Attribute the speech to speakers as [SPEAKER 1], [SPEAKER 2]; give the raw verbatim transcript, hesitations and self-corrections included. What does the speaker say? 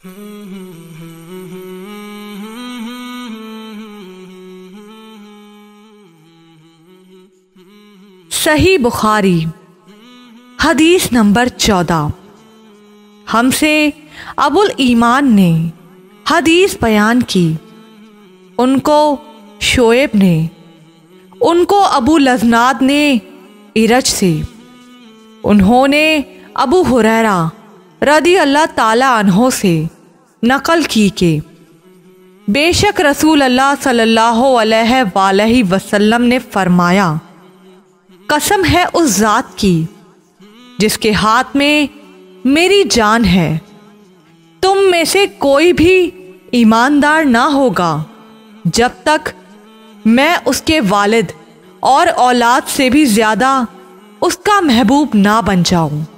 [SPEAKER 1] सही बुखारी हदीस नंबर चौदह। हमसे अबुल ईमान ने हदीस बयान की, उनको शोएब ने, उनको अबू लजनाद ने इरज से, उन्होंने अबू हुरैरा रदी अल्लाह ताला अन्हो से नकल की कि बेशक रसूल अल्लाह सल्लल्लाहु अलैहि वसल्लम ने फरमाया, कसम है उस जात की जिसके हाथ में मेरी जान है, तुम में से कोई भी ईमानदार ना होगा जब तक मैं उसके वालिद और औलाद से भी ज्यादा उसका महबूब ना बन जाऊं।